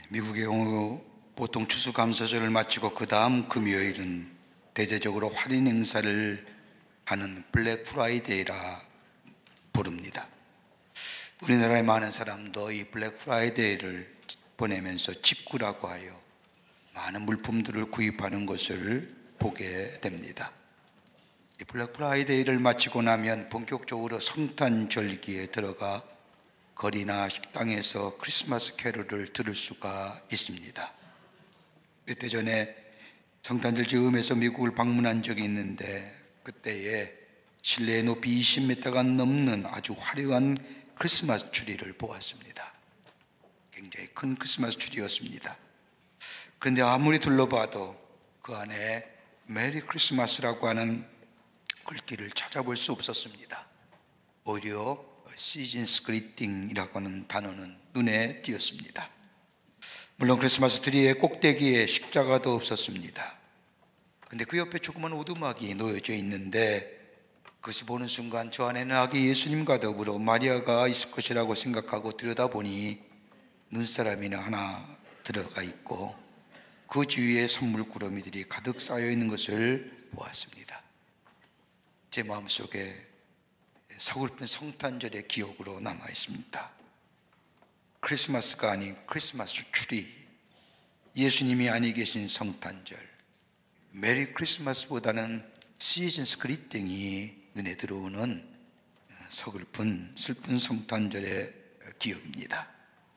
미국의 경우 보통 추수감사절을 마치고 그 다음 금요일은 대대적으로 할인 행사를 하는 블랙 프라이데이라 부릅니다. 우리나라의 많은 사람도 이 블랙 프라이데이를 보내면서 직구라고 하여 많은 물품들을 구입하는 것을 보게 됩니다. 이 블랙 프라이데이를 마치고 나면 본격적으로 성탄절기에 들어가 거리나 식당에서 크리스마스 캐롤을 들을 수가 있습니다. 몇 해 전에 성탄절 즈음에서 미국을 방문한 적이 있는데 그때에 실내 높이 20m가 넘는 아주 화려한 크리스마스 트리를 보았습니다. 굉장히 큰 크리스마스 트리였습니다. 그런데 아무리 둘러봐도 그 안에 메리 크리스마스라고 하는 글귀를 찾아볼 수 없었습니다. 오히려 시즌스 그리팅이라고 하는 단어는 눈에 띄었습니다. 물론 크리스마스 트리의 꼭대기에 십자가도 없었습니다. 그런데 그 옆에 조그만 오두막이 놓여져 있는데 그것을 보는 순간 저 안에는 아기 예수님과 더불어 마리아가 있을 것이라고 생각하고 들여다보니 눈사람이나 하나 들어가 있고 그 주위에 선물 꾸러미들이 가득 쌓여 있는 것을 보았습니다. 제 마음속에 서글픈 성탄절의 기억으로 남아 있습니다. 크리스마스가 아닌 크리스마스 트리, 예수님이 아니 계신 성탄절, 메리 크리스마스보다는 시즌스 그리팅이 눈에 들어오는 서글픈 슬픈 성탄절의 기억입니다.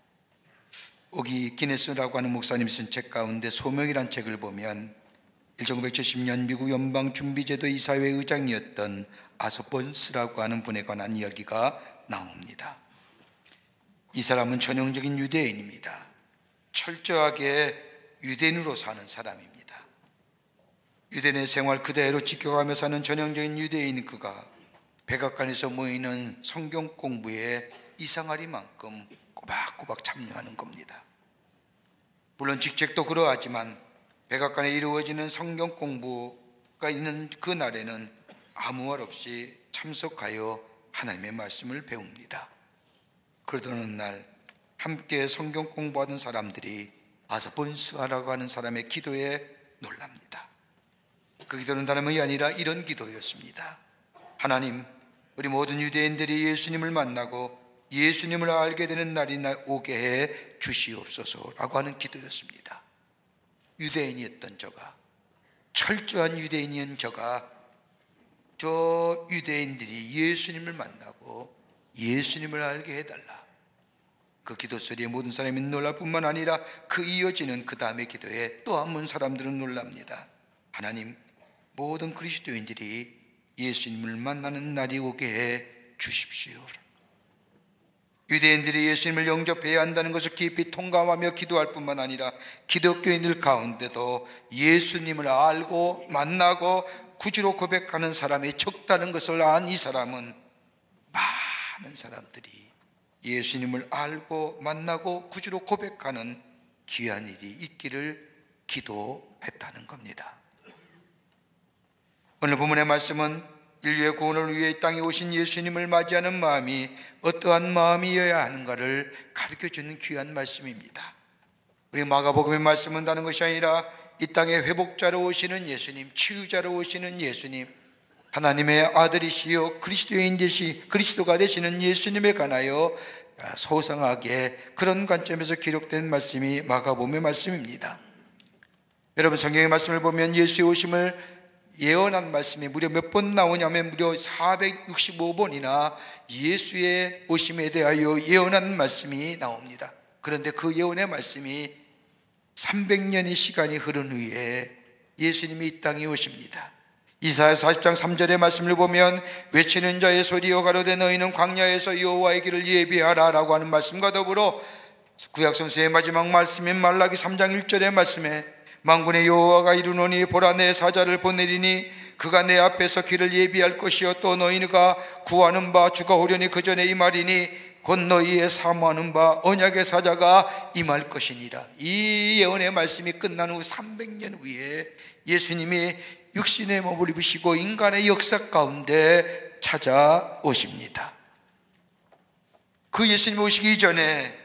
오기 기네스라고 하는 목사님이 쓴 책 가운데 소명이란 책을 보면 1970년 미국 연방준비제도 이사회 의장이었던 아서번스라고 하는 분에 관한 이야기가 나옵니다. 이 사람은 전형적인 유대인입니다. 철저하게 유대인으로 사는 사람입니다. 유대인의 생활 그대로 지켜가며 사는 전형적인 유대인 그가 백악관에서 모이는 성경 공부에 이상하리만큼 꼬박꼬박 참여하는 겁니다. 물론 직책도 그러하지만 백악관에 이루어지는 성경 공부가 있는 그 날에는 아무 말 없이 참석하여 하나님의 말씀을 배웁니다. 그러던 어느 날 함께 성경 공부하던 사람들이 아서번스라고 하는 사람의 기도에 놀랍니다. 그 기도는 다름 아니라 이런 기도였습니다. 하나님, 우리 모든 유대인들이 예수님을 만나고 예수님을 알게 되는 날이 오게 해 주시옵소서라고 하는 기도였습니다. 유대인이었던 저가, 철저한 유대인이었던 저가 저 유대인들이 예수님을 만나고 예수님을 알게 해달라. 그 기도 소리에 모든 사람이 놀랄 뿐만 아니라 그 이어지는 그 다음의 기도에 또 한 번 사람들은 놀랍니다. 하나님, 모든 그리스도인들이 예수님을 만나는 날이 오게 해 주십시오. 유대인들이 예수님을 영접해야 한다는 것을 깊이 통감하며 기도할 뿐만 아니라 기독교인들 가운데도 예수님을 알고 만나고 구주로 고백하는 사람이 적다는 것을 안 이 사람은 많은 사람들이 예수님을 알고 만나고 구주로 고백하는 귀한 일이 있기를 기도했다는 겁니다. 오늘 본문의 말씀은 인류의 구원을 위해 이 땅에 오신 예수님을 맞이하는 마음이 어떠한 마음이어야 하는가를 가르쳐주는 귀한 말씀입니다. 우리 마가복음의 말씀은 다른 것이 아니라 이 땅에 회복자로 오시는 예수님, 치유자로 오시는 예수님, 하나님의 아들이시요 그리스도가 되시는 예수님에 관하여 소상하게 그런 관점에서 기록된 말씀이 마가복음의 말씀입니다. 여러분, 성경의 말씀을 보면 예수의 오심을 예언한 말씀이 무려 몇 번 나오냐면 무려 465번이나 예수의 오심에 대하여 예언한 말씀이 나옵니다. 그런데 그 예언의 말씀이 300년의 시간이 흐른 후에 예수님이 이 땅에 오십니다. 이사야 40장 3절의 말씀을 보면 외치는 자의 소리여 가로되 너희는 광야에서 여호와의 길을 예비하라 라고 하는 말씀과 더불어 구약성서의 마지막 말씀인 말라기 3장 1절의 말씀에 만군의 여호와가 이르노니 보라 내 사자를 보내리니 그가 내 앞에서 길을 예비할 것이요 또 너희가 구하는 바 주가 오려니 그 전에 이 말이니 곧 너희의 사모하는 바 언약의 사자가 임할 것이니라. 이 예언의 말씀이 끝난 후 300년 후에 예수님이 육신의 몸을 입으시고 인간의 역사 가운데 찾아오십니다. 그 예수님 오시기 전에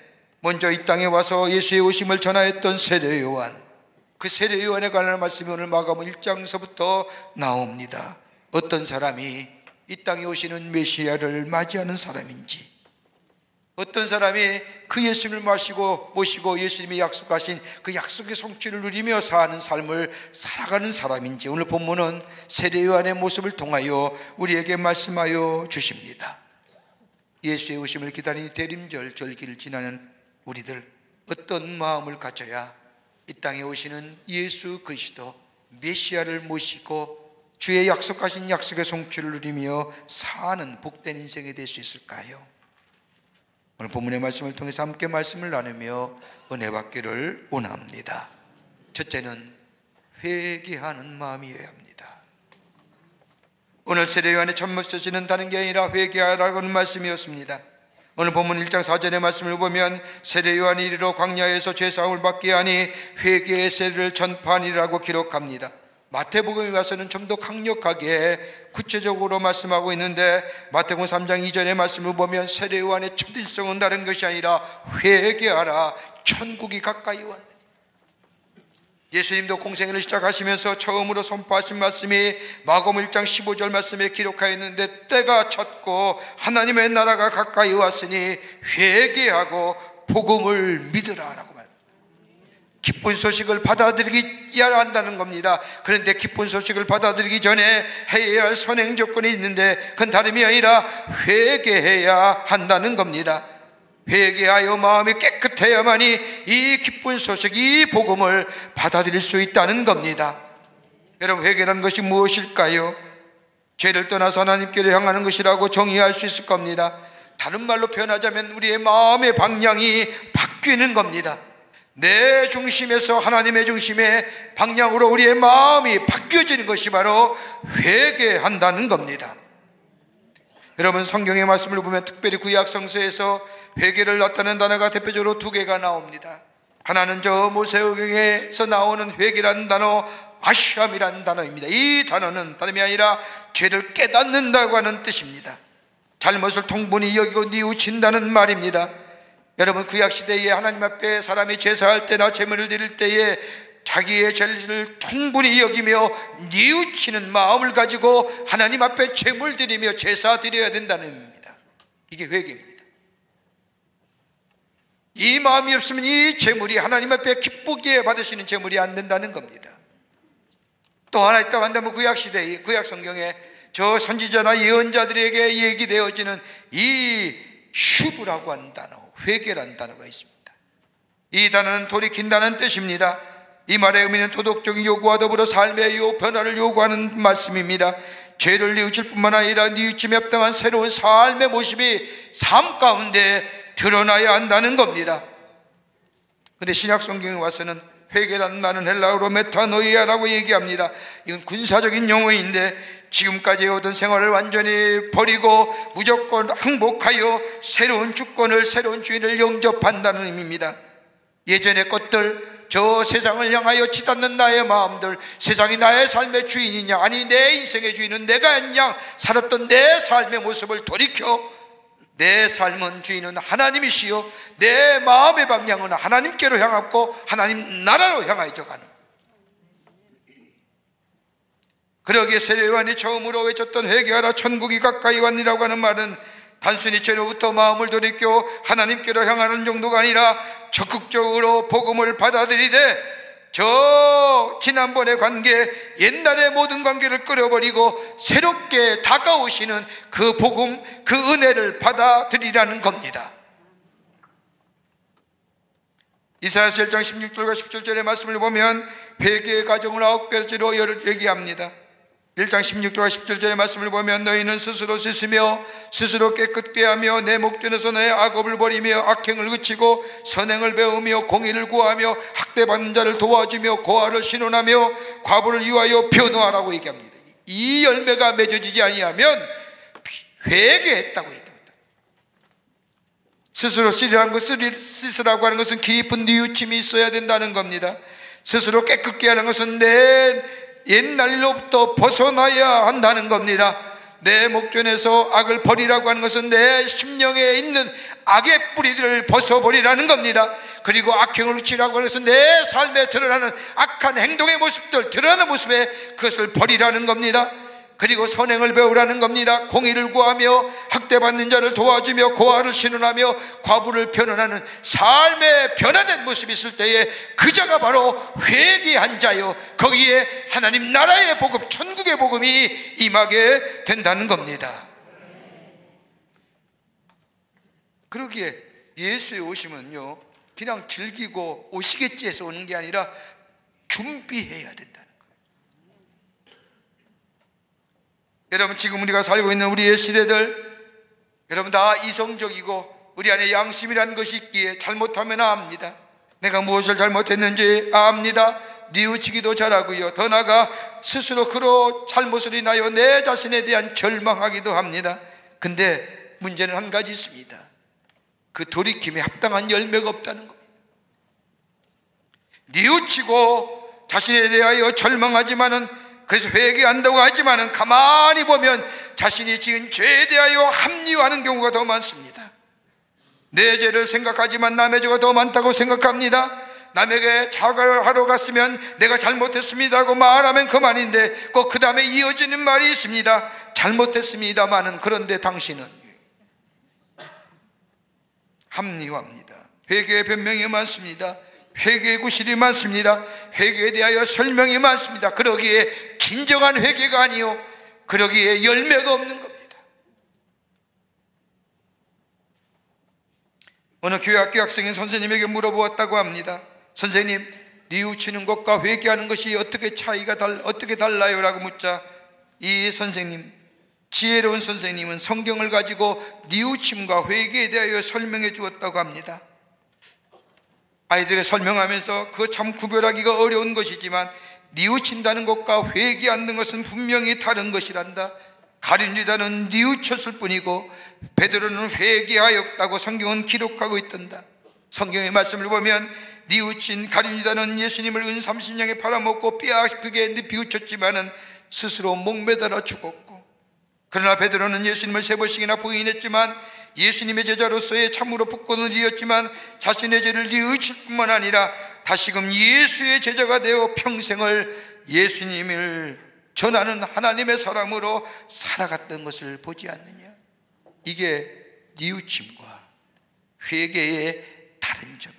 먼저 이 땅에 와서 예수의 오심을 전하였던 세례 요한, 그 세례 요한에 관한 말씀이 오늘 마가복음 1장서부터 나옵니다. 어떤 사람이 이 땅에 오시는 메시아를 맞이하는 사람인지, 어떤 사람이 그 예수님을 모시고 예수님이 약속하신 그 약속의 성취를 누리며 사는 삶을 살아가는 사람인지, 오늘 본문은 세례 요한의 모습을 통하여 우리에게 말씀하여 주십니다. 예수의 오심을 기다리는 대림절 절기를 지나는 우리들, 어떤 마음을 가져야 이 땅에 오시는 예수 그리스도 메시아를 모시고 주의 약속하신 약속의 성취를 누리며 사는 복된 인생이 될 수 있을까요? 오늘 본문의 말씀을 통해서 함께 말씀을 나누며 은혜 받기를 원합니다. 첫째는 회개하는 마음이어야 합니다. 오늘 세례 요한의 첫 메시지는 다른 게 아니라 회개하라는 말씀이었습니다. 오늘 본문 1장 4절의 말씀을 보면 세례 요한이 이르러 광야에서 죄사함을 받게 하니 회개의 세례를 전파하니라고 기록합니다. 마태복음에 와서는 좀 더 강력하게 구체적으로 말씀하고 있는데, 마태복음 3장 2절의 말씀을 보면 세례 요한의 첫 일성은 다른 것이 아니라 회개하라, 천국이 가까이 왔네. 예수님도 공생애를 시작하시면서 처음으로 선포하신 말씀이 마가복음 1장 15절 말씀에 기록하여 있는데, 때가 찼고 하나님의 나라가 가까이 왔으니 회개하고 복음을 믿으라 라고 말합니다. 기쁜 소식을 받아들이기야 한다는 겁니다. 그런데 기쁜 소식을 받아들이기 전에 해야 할 선행 조건이 있는데, 그건 다름이 아니라 회개해야 한다는 겁니다. 회개하여 마음이 깨끗해야만이 이 기쁜 소식, 이 복음을 받아들일 수 있다는 겁니다. 여러분, 회개라는 것이 무엇일까요? 죄를 떠나서 하나님께로 향하는 것이라고 정의할 수 있을 겁니다. 다른 말로 표현하자면 우리의 마음의 방향이 바뀌는 겁니다. 내 중심에서 하나님의 중심의 방향으로 우리의 마음이 바뀌어지는 것이 바로 회개한다는 겁니다. 여러분, 성경의 말씀을 보면 특별히 구약 성서에서 회개를 나타내는 단어가 대표적으로 두 개가 나옵니다. 하나는 저 모세오경에서 나오는 회개라는 단어, 아시함이라는 단어입니다. 이 단어는 다름이 아니라 죄를 깨닫는다고 하는 뜻입니다. 잘못을 통분히 여기고 뉘우친다는 말입니다. 여러분, 구약시대에 하나님 앞에 사람이 제사할 때나 제물을 드릴 때에 자기의 죄를 충분히 여기며 뉘우치는 마음을 가지고 하나님 앞에 제물 드리며 제사 드려야 된다는 의미입니다. 이게 회개입니다. 이 마음이 없으면 이 제물이 하나님 앞에 기쁘게 받으시는 제물이 안 된다는 겁니다. 또 하나 있다고 한다면 구약시대, 구약성경에 저 선지자나 예언자들에게 얘기되어지는 이 슈브라고 하는 단어, 회개라는 단어가 있습니다. 이 단어는 돌이킨다는 뜻입니다. 이 말의 의미는 도덕적인 요구와 더불어 삶의 변화를 요구하는 말씀입니다. 죄를 뉘우칠 뿐만 아니라 뉘우침에 합당한 새로운 삶의 모습이 삶 가운데 드러나야 한다는 겁니다. 그런데 신약 성경에 와서는 회개라는 말은 헬라어로 메타노이아라고 얘기합니다. 이건 군사적인 용어인데, 지금까지 해오던 생활을 완전히 버리고 무조건 항복하여 새로운 주권을, 새로운 주인을 영접한다는 의미입니다. 예전의 것들, 저 세상을 향하여 치닫는 나의 마음들, 세상이 나의 삶의 주인이냐, 아니 내 인생의 주인은 내가 했냐, 살았던 내 삶의 모습을 돌이켜 내 삶은 주인은 하나님이시요 내 마음의 방향은 하나님께로 향하고 하나님 나라로 향하여 가는. 그러기에 세례 요한이 처음으로 외쳤던 회개하라 천국이 가까이 왔니라고 하는 말은 단순히 죄로부터 마음을 돌이켜 하나님께로 향하는 정도가 아니라 적극적으로 복음을 받아들이되 저 지난번의 관계, 옛날의 모든 관계를 끊어버리고 새롭게 다가오시는 그 복음, 그 은혜를 받아들이라는 겁니다. 이사야서 1장 16절과 17절의 말씀을 보면 회개의 과정을 9가지로 얘기합니다. 1장 16절과 17절의 말씀을 보면 너희는 스스로 씻으며 스스로 깨끗게 하며 내 목전에서 너의 악업을 버리며 악행을 그치고 선행을 배우며 공의를 구하며 학대받는 자를 도와주며 고아를 신원하며 과부를 위하여 변호하라고 얘기합니다. 이 열매가 맺어지지 아니하면 회개했다고 얘기합니다. 스스로 씻으라고 하는 것은 깊은 뉘우침이 있어야 된다는 겁니다. 스스로 깨끗게 하는 것은 내 옛날 일로부터 벗어나야 한다는 겁니다. 내 목전에서 악을 버리라고 하는 것은 내 심령에 있는 악의 뿌리들을 벗어버리라는 겁니다. 그리고 악행을 치라고 하는 것은 내 삶에 드러나는 악한 행동의 모습들, 드러나는 모습에 그것을 버리라는 겁니다. 그리고 선행을 배우라는 겁니다. 공의를 구하며 학대받는 자를 도와주며 고아를 신원하며 과부를 변호하는 삶의 변화된 모습이 있을 때에 그 자가 바로 회개한 자요, 거기에 하나님 나라의 복음, 천국의 복음이 임하게 된다는 겁니다. 그러기에 예수의 오심은요, 그냥 즐기고 오시겠지 해서 오는 게 아니라 준비해야 된다는 거예요. 여러분, 지금 우리가 살고 있는 우리의 시대들, 여러분 다 이성적이고 우리 안에 양심이라는 것이 있기에 잘못하면 압니다. 내가 무엇을 잘못했는지 압니다. 뉘우치기도 잘하고요, 더 나아가 스스로 그로 잘못을 인하여 내 자신에 대한 절망하기도 합니다. 근데 문제는 한 가지 있습니다. 그 돌이킴에 합당한 열매가 없다는 겁니다. 뉘우치고 자신에 대하여 절망하지만은, 그래서 회개한다고 하지만은 가만히 보면 자신이 지은 죄에 대하여 합리화하는 경우가 더 많습니다. 내 죄를 생각하지만 남의 죄가 더 많다고 생각합니다. 남에게 사과를 하러 갔으면 내가 잘못했습니다라고 말하면 그만인데 꼭 그 다음에 이어지는 말이 있습니다. 잘못했습니다마는, 그런데 당신은 합리화합니다. 회개의 변명이 많습니다. 회개의 구실이 많습니다. 회개에 대하여 설명이 많습니다. 그러기에 진정한 회개가 아니요, 그러기에 열매가 없는 겁니다. 어느 교회 학교 학생이 선생님에게 물어보았다고 합니다. 선생님, 뉘우치는 것과 회개하는 것이 어떻게 달라요? 라고 묻자 이 선생님, 지혜로운 선생님은 성경을 가지고 뉘우침과 회개에 대하여 설명해 주었다고 합니다. 아이들에게 설명하면서 그거 참 구별하기가 어려운 것이지만 뉘우친다는 것과 회개하는 것은 분명히 다른 것이란다. 가룟 유다는 뉘우쳤을 뿐이고 베드로는 회개하였다고 성경은 기록하고 있단다. 성경의 말씀을 보면 뉘우친 가룟 유다는 예수님을 은 30냥에 팔아먹고 뼈아프게 비웃쳤지만은 스스로 목매달아 죽었고, 그러나 베드로는 예수님을 3번씩이나 부인했지만 예수님의 제자로서의 참으로 붙권을 이었지만 자신의 죄를 뉘우칠 뿐만 아니라 다시금 예수의 제자가 되어 평생을 예수님을 전하는 하나님의 사람으로 살아갔던 것을 보지 않느냐. 이게 뉘우침과 회개의 다른 점입니다.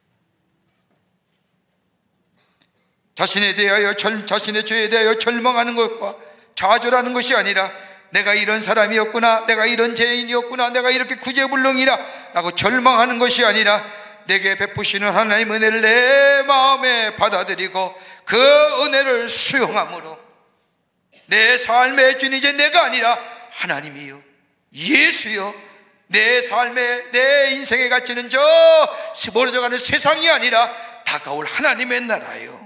자신에 대하여 자신의 죄에 대하여 절망하는 것과 좌절하는 것이 아니라 내가 이런 사람이었구나, 내가 이런 죄인이었구나, 내가 이렇게 구제불능이라 라고 절망하는 것이 아니라 내게 베푸시는 하나님의 은혜를 내 마음에 받아들이고 그 은혜를 수용함으로 내 삶의 주인 이제 내가 아니라 하나님이요, 예수요, 내 삶의, 내 인생의 가치는 저 멀어져가는 세상이 아니라 다가올 하나님의 나라요.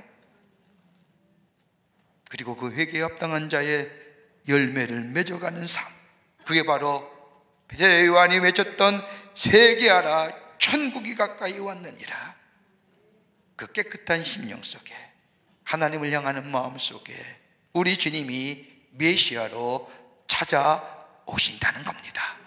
그리고 그 회개에 합당한 자의 열매를 맺어가는 삶, 그게 바로 요한이 외쳤던 회개하라 천국이 가까이 왔느니라. 그 깨끗한 심령 속에, 하나님을 향하는 마음 속에 우리 주님이 메시아로 찾아오신다는 겁니다.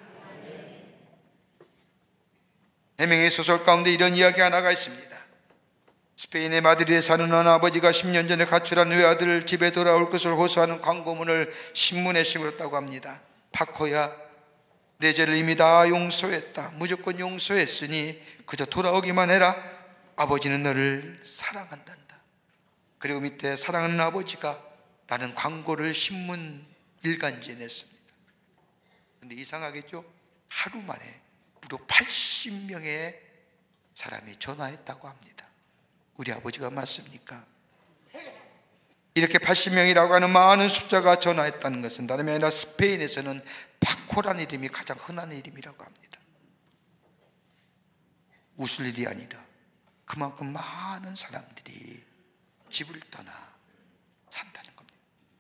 해명의 소설 가운데 이런 이야기 하나가 있습니다. 스페인의 마드리드에 사는 어느 아버지가 10년 전에 가출한 외아들 집에 돌아올 것을 호소하는 광고문을 신문에 심었다고 합니다. 파코야, 내 죄를 이미 다 용서했다. 무조건 용서했으니 그저 돌아오기만 해라. 아버지는 너를 사랑한단다. 그리고 밑에 사랑하는 아버지가 라는 광고를 신문 일간지에 냈습니다. 근데 이상하겠죠? 하루 만에 무려 80명의 사람이 전화했다고 합니다. 우리 아버지가 맞습니까? 이렇게 80명이라고 하는 많은 숫자가 전화했다는 것은 다름이 아니라 스페인에서는 파코라는 이름이 가장 흔한 이름이라고 합니다. 웃을 일이 아니라 그만큼 많은 사람들이 집을 떠나 산다는 겁니다.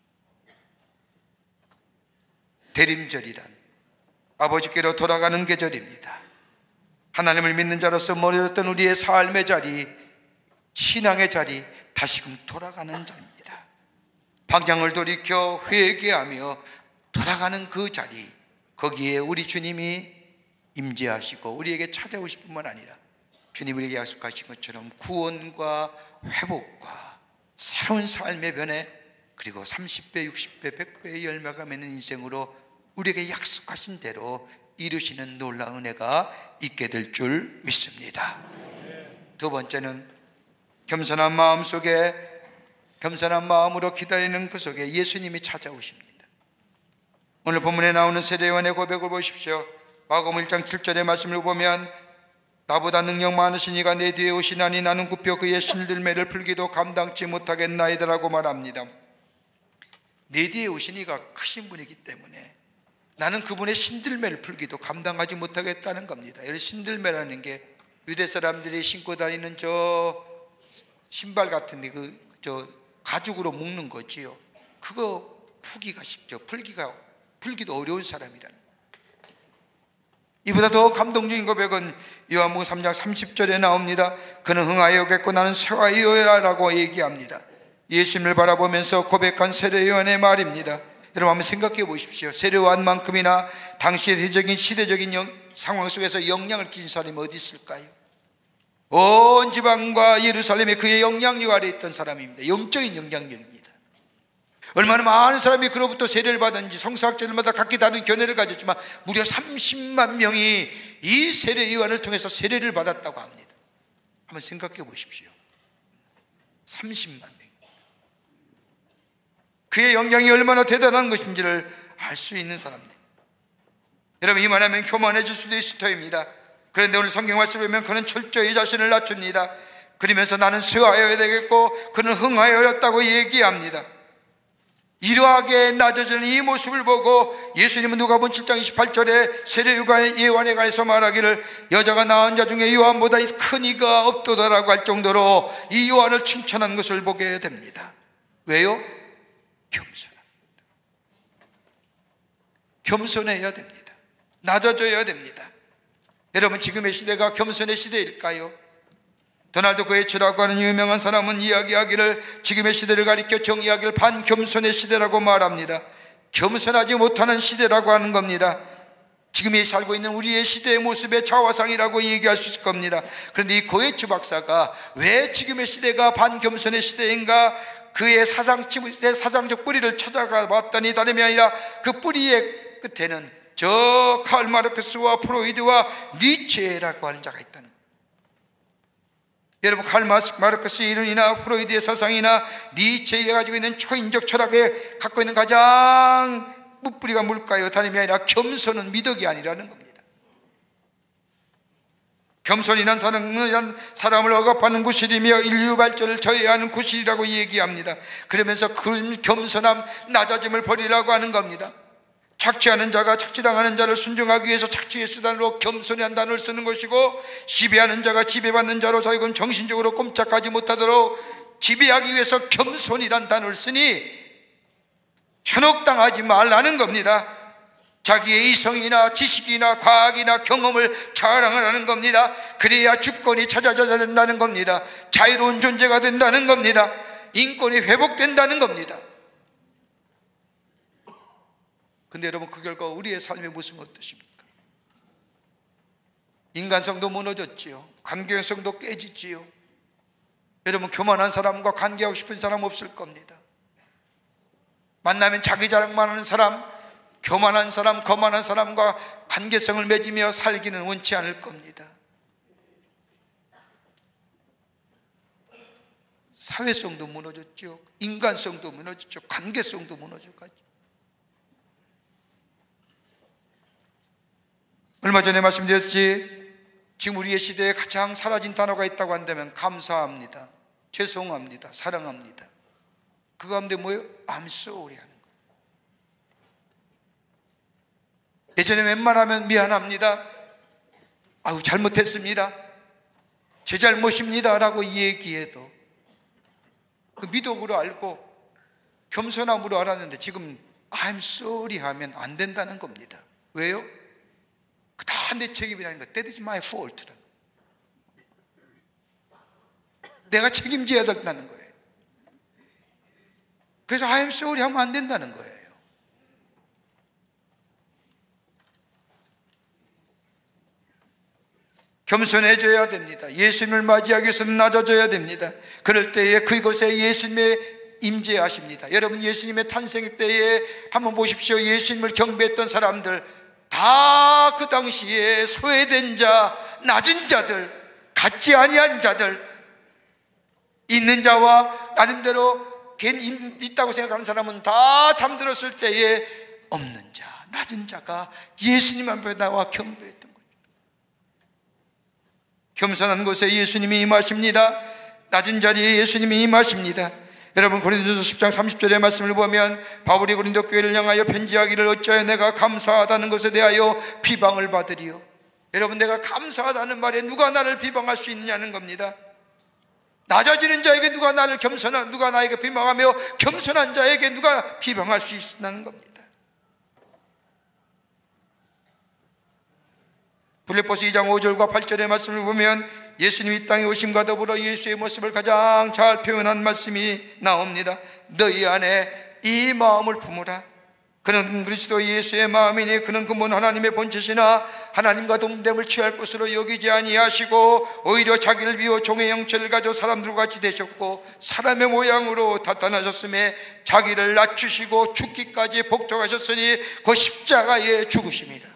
대림절이란 아버지께로 돌아가는 계절입니다. 하나님을 믿는 자로서 멀어졌던 우리의 삶의 자리, 신앙의 자리, 다시금 돌아가는 자리입니다. 방향을 돌이켜 회개하며 돌아가는 그 자리, 거기에 우리 주님이 임재하시고 우리에게 찾아오실 뿐만 아니라 주님 우리에게 약속하신 것처럼 구원과 회복과 새로운 삶의 변해, 그리고 30배, 60배, 100배의 열매가 맺는 인생으로 우리에게 약속하신 대로 이루시는 놀라운 은혜가 있게 될 줄 믿습니다. 두 번째는 겸손한 마음 속에, 겸손한 마음으로 기다리는 그 속에 예수님이 찾아오십니다. 오늘 본문에 나오는 세례요한의 고백을 보십시오. 마가복음 1장 7절의 말씀을 보면 나보다 능력 많으신 이가 내 뒤에 오시나니 나는 굽혀 그의 신들매를 풀기도 감당치 못하겠나이다라고 말합니다. 내 뒤에 오신 이가 크신 분이기 때문에 나는 그분의 신들매를 풀기도 감당하지 못하겠다는 겁니다. 이 신들매라는 게 유대 사람들이 신고 다니는 저 신발 같은 데 저 가죽으로 묶는 거지요. 그거 풀기가 쉽죠. 풀기도 어려운 사람이라는. 이보다 더 감동적인 고백은 요한복음 3장 30절에 나옵니다. 그는 흥하여겠고 나는 쇠하여라라고 얘기합니다. 예수님을 바라보면서 고백한 세례요한의 말입니다. 여러분 한번 생각해 보십시오. 세례요한만큼이나 당시의 대적인 시대적인 상황 속에서 영향을 끼친 사람이 어디 있을까요? 온 지방과 예루살렘에 그의 영향력 아래 있던 사람입니다. 영적인 영향력입니다. 얼마나 많은 사람이 그로부터 세례를 받았는지 성서학자들마다 각기 다른 견해를 가졌지만 무려 30만 명이 이 세례 요한을 통해서 세례를 받았다고 합니다. 한번 생각해 보십시오. 30만 명. 그의 영향이 얼마나 대단한 것인지를 알 수 있는 사람들. 여러분 이만하면 교만해질 수도 있을 터입니다. 그런데 오늘 성경 말씀을 보면 그는 철저히 자신을 낮춥니다. 그러면서 나는 쇠하여야 되겠고 그는 흥하여였다고 얘기합니다. 이러하게 낮아지는 이 모습을 보고 예수님은 누가복음 7장 28절에 세례요한에 관해서 말하기를 여자가 낳은 자 중에 요한보다 큰 이가 없도다라고 할 정도로 이 요한을 칭찬한 것을 보게 됩니다. 왜요? 겸손합니다. 겸손해야 됩니다. 낮아져야 됩니다. 여러분 지금의 시대가 겸손의 시대일까요? 도널드 고에츠라고 하는 유명한 사람은 이야기하기를 지금의 시대를 가리켜 정의하기를 반겸손의 시대라고 말합니다. 겸손하지 못하는 시대라고 하는 겁니다. 지금이 살고 있는 우리의 시대의 모습의 자화상이라고 얘기할 수 있을 겁니다. 그런데 이 고에츠 박사가 왜 지금의 시대가 반겸손의 시대인가, 그의 사상적 뿌리를 찾아가 봤더니 다름이 아니라 그 뿌리의 끝에는 저 칼 마르크스와 프로이드와 니체라고 하는 자가 있다는 거예요. 여러분 칼 마르크스의 이론이나 프로이드의 사상이나 니체가 가지고 있는 초인적 철학에 갖고 있는 가장 뿌리가 뭘까요? 다름이 아니라 겸손은 미덕이 아니라는 겁니다. 겸손이란 사람을 억압하는 구실이며 인류 발전을 저해하는 구실이라고 얘기합니다. 그러면서 그 겸손함, 낮아짐을 버리라고 하는 겁니다. 착취하는 자가 착취당하는 자를 순종하기 위해서 착취의 수단으로 겸손이라는 단어를 쓰는 것이고, 지배하는 자가 지배받는 자로 자기는 정신적으로 꼼짝하지 못하도록 지배하기 위해서 겸손이라는 단어를 쓰니 현혹당하지 말라는 겁니다. 자기의 이성이나 지식이나 과학이나 경험을 자랑하는 겁니다. 그래야 주권이 찾아져야 된다는 겁니다. 자유로운 존재가 된다는 겁니다. 인권이 회복된다는 겁니다. 근데 여러분 그 결과 우리의 삶의 모습은 어떠십니까? 인간성도 무너졌지요. 관계성도 깨지지요. 여러분 교만한 사람과 관계하고 싶은 사람 없을 겁니다. 만나면 자기 자랑만 하는 사람, 교만한 사람, 거만한 사람과 관계성을 맺으며 살기는 원치 않을 겁니다. 사회성도 무너졌죠. 인간성도 무너졌죠. 관계성도 무너져가지고. 얼마 전에 말씀드렸지, 지금 우리의 시대에 가장 사라진 단어가 있다고 한다면 감사합니다, 죄송합니다, 사랑합니다. 그 가운데 뭐예요? I'm sorry 하는 거예요. 예전에 웬만하면 미안합니다, 아유 잘못했습니다, 제 잘못입니다 라고 얘기해도 그 미덕으로 알고 겸손함으로 알았는데 지금 I'm sorry 하면 안 된다는 겁니다. 왜요? 다 내 책임이라는 거. That is my fault. 내가 책임져야 된다는 거예요. 그래서 I am sorry 하면 안 된다는 거예요. 겸손해져야 됩니다. 예수님을 맞이하기 위해서는 낮아져야 됩니다. 그럴 때에 그곳에 예수님의 임재하십니다. 여러분, 예수님의 탄생 때에 한번 보십시오. 예수님을 경배했던 사람들 다 그 당시에 소외된 자, 낮은 자들, 같지 아니한 자들, 있는 자와 나름대로 있다고 생각하는 사람은 다 잠들었을 때에 없는 자, 낮은 자가 예수님 앞에 나와 경배했던 거죠. 겸손한 곳에 예수님이 임하십니다. 낮은 자리에 예수님이 임하십니다. 여러분, 고린도서 10장 30절의 말씀을 보면 바울이 고린도 교회를 향하여 편지하기를 어찌하여 내가 감사하다는 것에 대하여 비방을 받으리요. 여러분, 내가 감사하다는 말에 누가 나를 비방할 수 있느냐는 겁니다. 낮아지는 자에게 누가 누가 나에게 비방하며 겸손한 자에게 누가 비방할 수 있느냐는 겁니다. 빌립보서 2장 5절과 8절의 말씀을 보면 예수님이 이 땅에 오심과 더불어 예수의 모습을 가장 잘 표현한 말씀이 나옵니다. 너희 안에 이 마음을 품으라. 그는 그리스도 예수의 마음이니 그는 근본 하나님의 본체시나 하나님과 동됨을 취할 것으로 여기지 아니하시고 오히려 자기를 비워 종의 형체를 가져 사람들과 같이 되셨고 사람의 모양으로 나타나셨음에 자기를 낮추시고 죽기까지 복종하셨으니 그 십자가에 죽으심이라.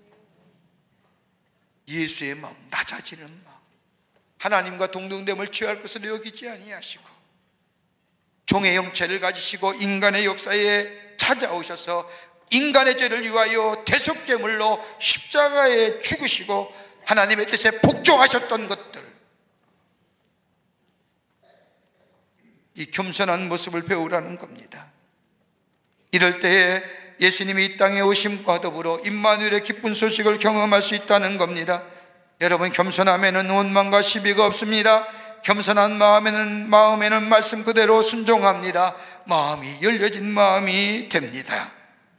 예수의 마음, 낮아지는 마음, 하나님과 동등됨을 취할 것으로 여기지 아니하시고 종의 형체를 가지시고 인간의 역사에 찾아오셔서 인간의 죄를 위하여 대속제물로 십자가에 죽으시고 하나님의 뜻에 복종하셨던 것들, 이 겸손한 모습을 배우라는 겁니다. 이럴 때에 예수님이 이 땅에 오심과 더불어 임마누엘의 기쁜 소식을 경험할 수 있다는 겁니다. 여러분, 겸손함에는 원망과 시비가 없습니다. 겸손한 마음에는 말씀 그대로 순종합니다. 마음이 열려진 마음이 됩니다.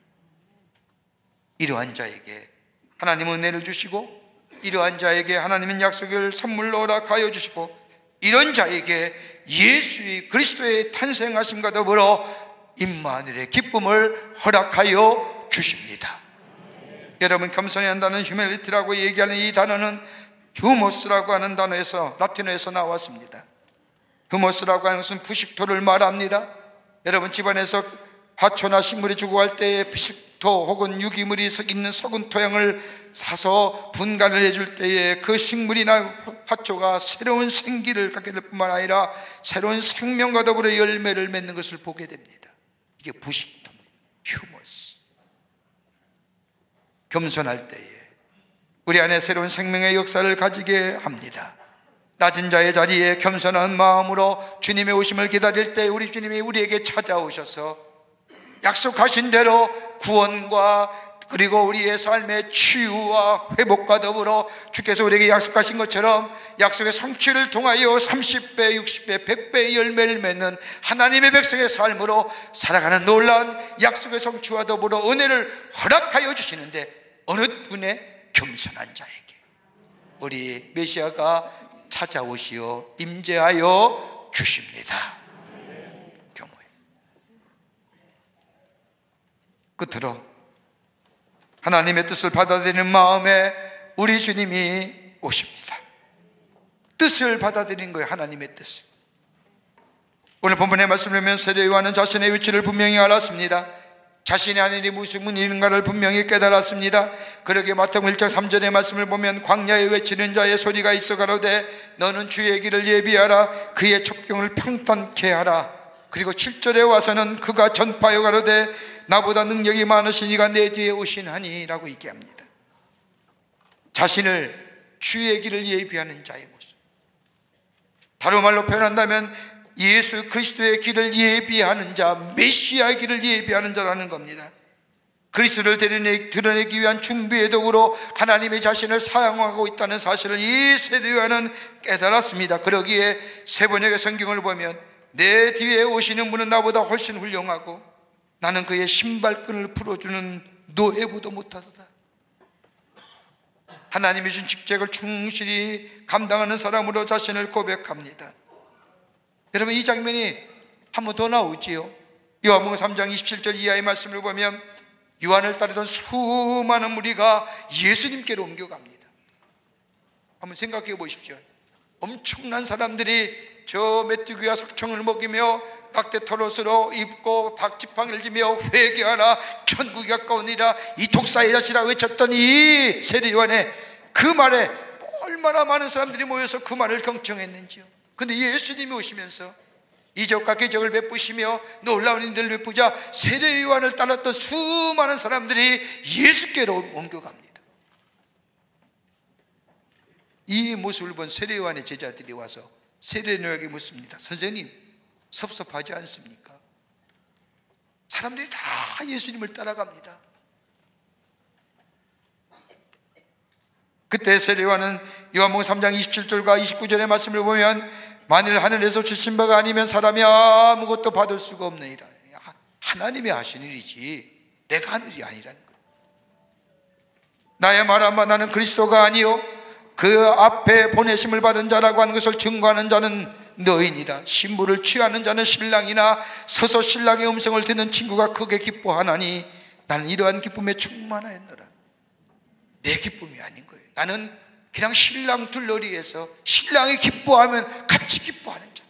이러한 자에게 하나님은 은혜를 주시고 이러한 자에게 하나님은 약속을 선물로 허락하여 주시고 이런 자에게 예수의 그리스도의 탄생하심과 더불어 임마누엘의 기쁨을 허락하여 주십니다. 여러분, 겸손해야 한다는 휴밀리티라고 얘기하는 이 단어는 휴모스라고 하는 단어에서 라틴어에서 나왔습니다. 휴모스라고 하는 것은 부식토를 말합니다. 여러분, 집안에서 화초나 식물이 죽어갈 때에 부식토 혹은 유기물이 있는 썩은 토양을 사서 분간을 해줄 때에 그 식물이나 화초가 새로운 생기를 갖게 될 뿐만 아니라 새로운 생명과 더불어 열매를 맺는 것을 보게 됩니다. 이게 부식토입니다. 휴모스. 겸손할 때에 우리 안에 새로운 생명의 역사를 가지게 합니다. 낮은 자의 자리에 겸손한 마음으로 주님의 오심을 기다릴 때 우리 주님이 우리에게 찾아오셔서 약속하신 대로 구원과 그리고 우리의 삶의 치유와 회복과 더불어 주께서 우리에게 약속하신 것처럼 약속의 성취를 통하여 30배, 60배, 100배의 열매를 맺는 하나님의 백성의 삶으로 살아가는 놀라운 약속의 성취와 더불어 은혜를 허락하여 주시는데 어느 분의 겸손한 자에게 우리 메시아가 찾아오시어 임재하여 주십니다. 경호에 끝으로 하나님의 뜻을 받아들이는 마음에 우리 주님이 오십니다. 뜻을 받아들이는 거예요. 하나님의 뜻을. 오늘 본문의 말씀을 보면 세례 요한은 자신의 위치를 분명히 알았습니다. 자신이 아닌 일이 무슨 일인가를 분명히 깨달았습니다. 그러기에 마태복음 1장 3절의 말씀을 보면 광야에 외치는 자의 소리가 있어 가로되 너는 주의 길을 예비하라 그의 첩경을 평탄케 하라. 그리고 7절에 와서는 그가 전파하여 가로되 나보다 능력이 많으시니가 내 뒤에 오시나니 라고 얘기합니다. 자신을 주의 길을 예비하는 자의 모습, 다른 말로 표현한다면 예수 그리스도의 길을 예비하는 자, 메시아의 길을 예비하는 자라는 겁니다. 그리스도를 드러내기 위한 준비의 도구로 하나님의 자신을 사용하고 있다는 사실을 이 세례 요한은 깨달았습니다. 그러기에 세 번역의 성경을 보면 내 뒤에 오시는 분은 나보다 훨씬 훌륭하고 나는 그의 신발끈을 풀어주는 노예보도 못하도다. 하나님이 준 직책을 충실히 감당하는 사람으로 자신을 고백합니다. 여러분, 이 장면이 한 번 더 나오지요. 요한복음 3장 27절 이하의 말씀을 보면 요한을 따르던 수많은 무리가 예수님께로 옮겨갑니다. 한번 생각해 보십시오. 엄청난 사람들이 저 메뚜기와 석청을 먹이며 낙태 털옷으로 입고 박지팡이를 지며 회개하라, 천국이 가까우니라, 이 독사의 자식이라 외쳤던 이 세례요한의 그 말에 얼마나 많은 사람들이 모여서 그 말을 경청했는지요. 그런데 예수님이 오시면서 이적과 기적을 베푸시며 놀라운 일들을 베푸자 세례요한을 따랐던 수많은 사람들이 예수께로 옮겨갑니다. 이 모습을 본 세례요한의 제자들이 와서 세례요한에게 묻습니다. 선생님, 섭섭하지 않습니까? 사람들이 다 예수님을 따라갑니다. 그때 세례요한은 요한복음 3장 27절과 29절의 말씀을 보면 만일 하늘에서 주신 바가 아니면 사람이 아무것도 받을 수가 없느니라. 하나님이 하신 일이지 내가 하는 일이 아니라는 거예요. 나의 말 한마 나는 그리스도가 아니요 그 앞에 보내심을 받은 자라고 하는 것을 증거하는 자는 너희니라. 신부를 취하는 자는 신랑이나 서서 신랑의 음성을 듣는 친구가 크게 기뻐하나니 나는 이러한 기쁨에 충만하였노라. 내 기쁨이 아닌 거예요. 나는 그냥 신랑 둘러리에서 신랑이 기뻐하면 같이 기뻐하는 자.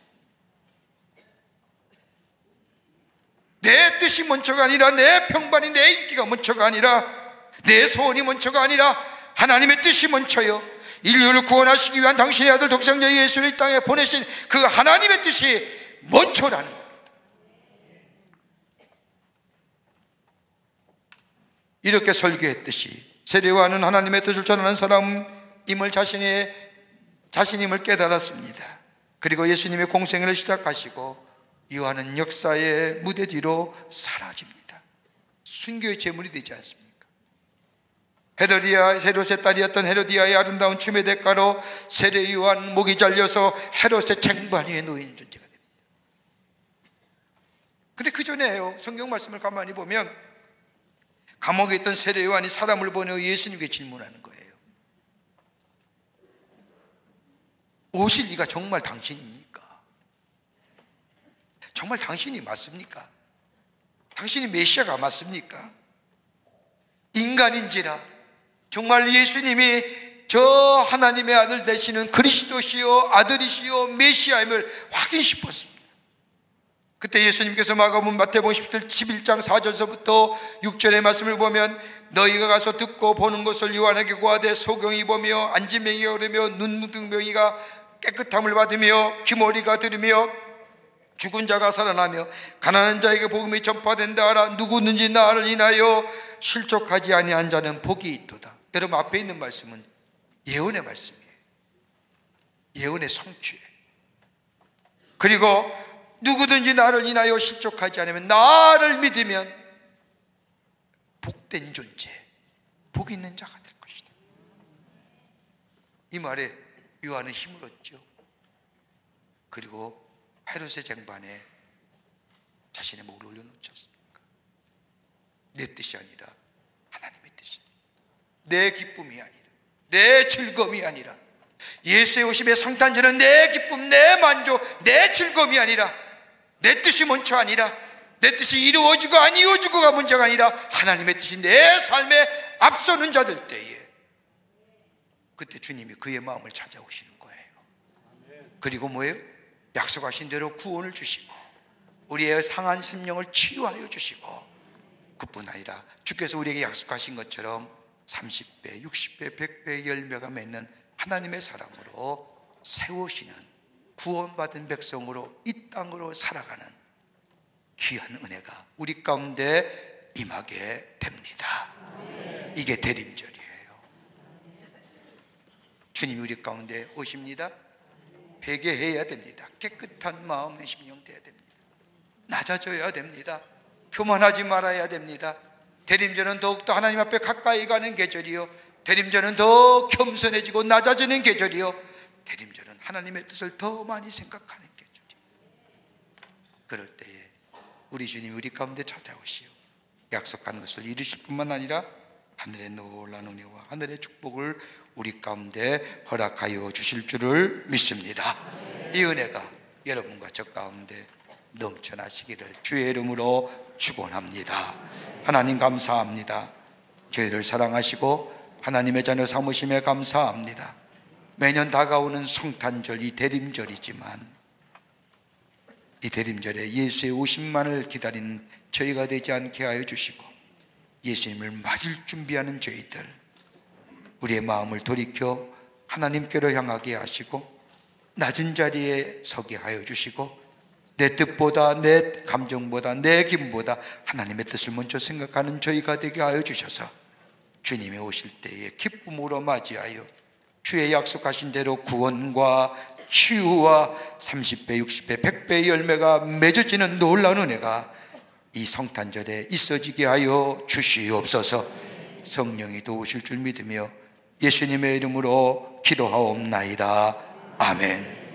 내 뜻이 먼저가 아니라, 내 평판이, 내 인기가 먼저가 아니라, 내 소원이 먼저가 아니라 하나님의 뜻이 먼저요, 인류를 구원하시기 위한 당신의 아들 독생자 예수를 이 땅에 보내신 그 하나님의 뜻이 먼저라는 겁니다. 이렇게 설교했듯이 세례요한은 하나님의 뜻을 전하는 사람임을 자신임을 깨달았습니다. 그리고 예수님의 공생애를 시작하시고 요한은 역사의 무대 뒤로 사라집니다. 순교의 제물이 되지 않습니까? 헤롯의 딸이었던 헤로디아의 아름다운 춤의 대가로 세례요한 목이 잘려서 헤롯의 쟁반 위에 놓인 존재가 됩니다. 근데 그 전에요, 성경 말씀을 가만히 보면 감옥에 있던 세례요한이 사람을 보내어 예수님께 질문하는 거예요. 오실 이가 정말 당신입니까? 정말 당신이 맞습니까? 당신이 메시아가 맞습니까? 인간인지라 정말 예수님이 저 하나님의 아들 되시는 그리스도시요 아들이시요 메시아임을 확인 싶었습니다. 그때 예수님께서 마태복음 11장 4절서부터 6절의 말씀을 보면 너희가 가서 듣고 보는 것을 요한에게 고하되 소경이 보며 안진뱅이가 오르며 눈무등병이가 깨끗함을 받으며 귀머리가 들으며 죽은 자가 살아나며 가난한 자에게 복음이 전파된다 하라. 누구든지 나를 인하여 실족하지 아니한 자는 복이 있도다. 여러분, 앞에 있는 말씀은 예언의 말씀이에요. 예언의 성취예요. 그리고 누구든지 나를 인하여 실족하지 않으면, 나를 믿으면 복된 존재, 복 있는 자가 될 것이다. 이 말에 요한은 힘을 얻죠. 그리고 헤롯의 쟁반에 자신의 목을 올려놓지 않습니까? 내 뜻이 아니라 하나님의 뜻입니다. 내 기쁨이 아니라, 내 즐거움이 아니라, 예수의 오심의 성탄절은 내 기쁨, 내 만족, 내 즐거움이 아니라, 내 뜻이 먼저 아니라, 내 뜻이 이루어지고 안 이루어지고가 문제가 아니라 하나님의 뜻이 내 삶에 앞서는 자들 때에 그때 주님이 그의 마음을 찾아오시는 거예요. 그리고 뭐예요? 약속하신 대로 구원을 주시고 우리의 상한 심령을 치유하여 주시고, 그뿐 아니라 주께서 우리에게 약속하신 것처럼 30배, 60배, 100배의 열매가 맺는 하나님의 사랑으로 세우시는 구원받은 백성으로 이 땅으로 살아가는 귀한 은혜가 우리 가운데 임하게 됩니다. 이게 대림절이에요. 주님이 우리 가운데 오십니다. 회개해야 됩니다. 깨끗한 마음의 심령 되어야 됩니다. 낮아져야 됩니다. 교만하지 말아야 됩니다. 대림절은 더욱더 하나님 앞에 가까이 가는 계절이요, 대림절은 더 겸손해지고 낮아지는 계절이요, 대림절은 하나님의 뜻을 더 많이 생각하는 계절이요. 그럴 때에 우리 주님이 우리 가운데 찾아오시오 약속한 것을 이루실 뿐만 아니라 하늘의 놀라운 은혜와 하늘의 축복을 우리 가운데 허락하여 주실 줄을 믿습니다. 이 은혜가 여러분과 저 가운데 넘쳐나시기를 주의 이름으로 축원합니다. 하나님 감사합니다. 저희를 사랑하시고 하나님의 자녀 삼으심에 감사합니다. 매년 다가오는 성탄절, 이 대림절이지만 이 대림절에 예수의 오심만을 기다리는 저희가 되지 않게 하여 주시고, 예수님을 맞을 준비하는 저희들, 우리의 마음을 돌이켜 하나님께로 향하게 하시고 낮은 자리에 서게 하여 주시고, 내 뜻보다, 내 감정보다, 내 기분보다 하나님의 뜻을 먼저 생각하는 저희가 되게 하여 주셔서 주님이 오실 때에 기쁨으로 맞이하여 주의 약속하신 대로 구원과 치유와 30배, 60배, 100배의 열매가 맺어지는 놀라운 은혜가 이 성탄절에 있어지게 하여 주시옵소서. 성령이 도우실 줄 믿으며 예수님의 이름으로 기도하옵나이다. 아멘.